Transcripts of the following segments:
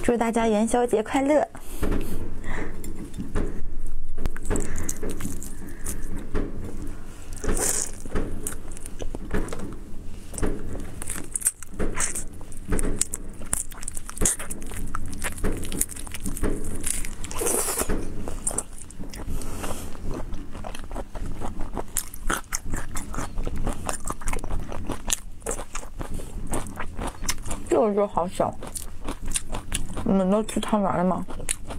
祝大家元宵节快乐！这个就好小，你们都吃汤圆了吗？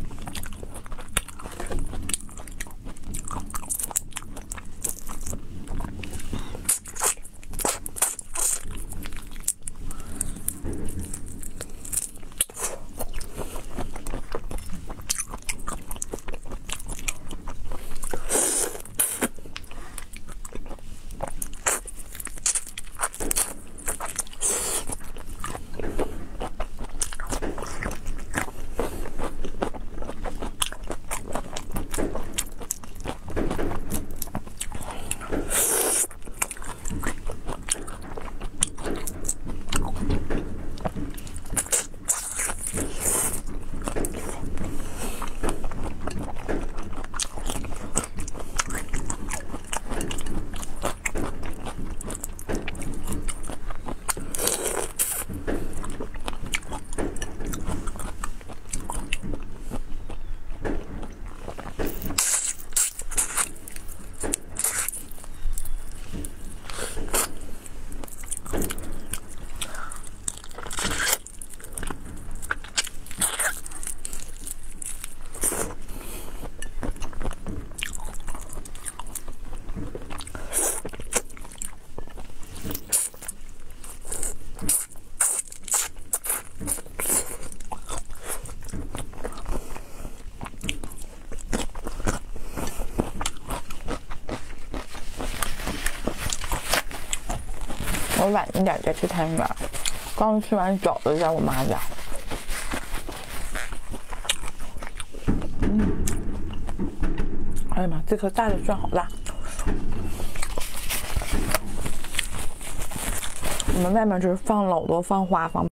我晚一点再吃汤圆，刚吃完饺子在我妈家。哎呀妈，这颗大的蒜好辣！我们外面就是放老多放花放。